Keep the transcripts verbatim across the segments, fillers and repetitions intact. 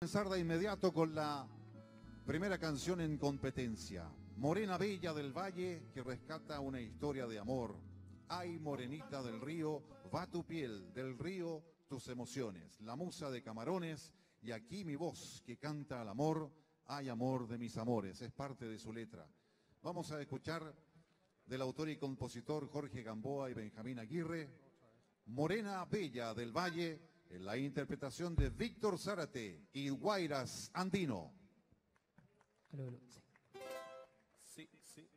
Comenzar de inmediato con la primera canción en competencia. Morena Bella del Valle, que rescata una historia de amor. Ay, morenita del río, va tu piel, del río tus emociones. La musa de Camarones, y aquí mi voz que canta al amor. Ay, amor de mis amores, es parte de su letra. Vamos a escuchar del autor y compositor Jorge Gamboa y Benjamín Aguirre, Morena Bella del Valle, en la interpretación de Víctor Zárate y Guairas Andino. Sí, sí.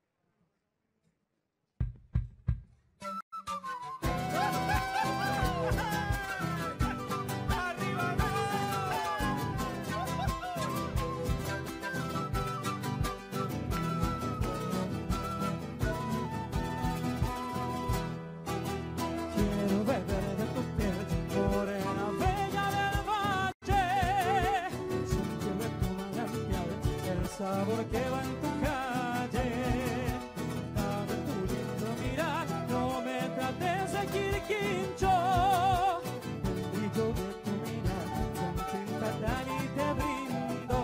Quiero beber de tu piel, morena bella del valle, sentir de tu manantial el sabor que va en tu calle. Dame tu lindo mirar, no me trates de quirquincho, el brillo de tu mirar con tinta tan y te brindo.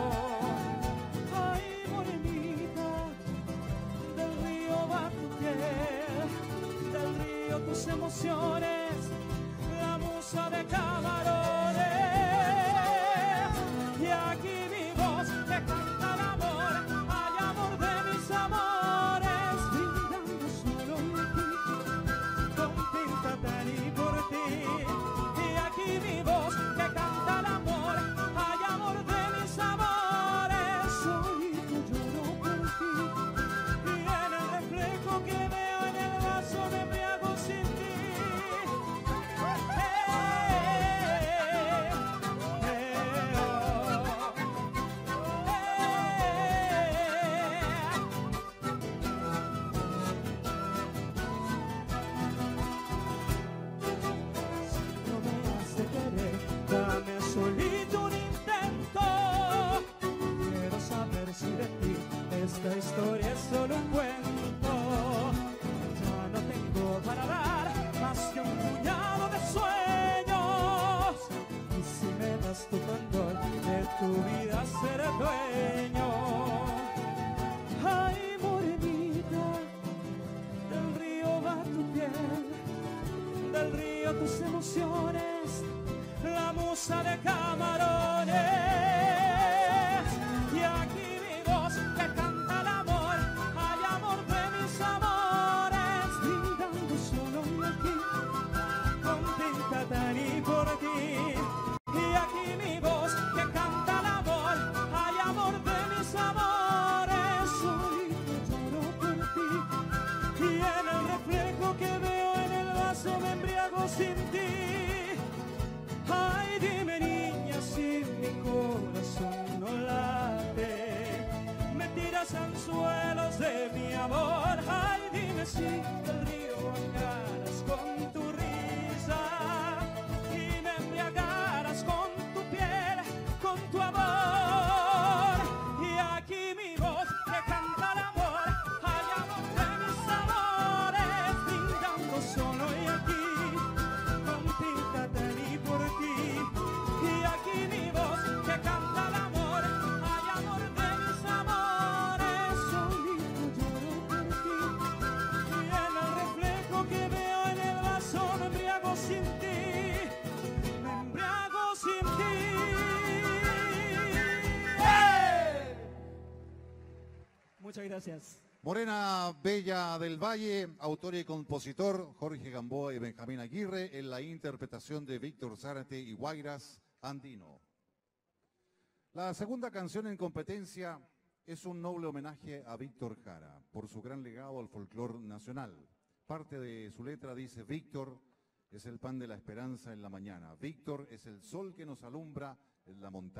Ay, morenita, del río va tu piel, del río tus emociones, la musa de Camarones. Y aquí mi voz que canta el amor, ay, amor de mis amores, brindando solo y aquí, con tinta tan y por ti. Y aquí mi voz que canta el amor, ay, amor de mis amores, solito lloro por ti. Y en el reflejo que veo en el vaso me embriago sin ti. Eh, eh, Si no me hace querer, dame solito un intento. Quiero saber si de ti esta historia es solo un cuento. Ya no tengo para dar más que un puñado de sueños. Y si me das tu candor, de tu vida seré dueño. Ay, morenita, del río va tu piel, del río tus emociones, la musa de Camarones. Y aquí mi voz que canta el amor, ay, amor de mis amores, brindando solo y aquí, con tinta tan y por ti. Y aquí mi voz que canta el amor, ay, amor de mis amores, solito lloro por ti. Y en el reflejo que veo en el vaso me embriago sin ti. Ay, dime niña si mi corazón no late, me tiras anzuelos de mi amor. Ay, dime si el río bajarás con tu risa y me embriagarás con tu piel, con tu amor. Y aquí mi voz que canta el amor, ay, amor de mis amores, brindando solo y aquí, con tinta tan y por ti. Y aquí mi voz que canta el amor, ay, amor de mis amores, solito lloro por ti. Y en el reflejo que veo en el vaso me embriago sin ti, me embriago sin ti. ¡Eh! Muchas gracias. Morena Bella del Valle, autor y compositor Jorge Gamboa y Benjamín Aguirre, en la interpretación de Víctor Zárate y Guairas Andino. La segunda canción en competencia es un noble homenaje a Víctor Jara por su gran legado al folclor nacional. Parte de su letra dice: Víctor es el pan de la esperanza en la mañana, Víctor es el sol que nos alumbra en la montaña.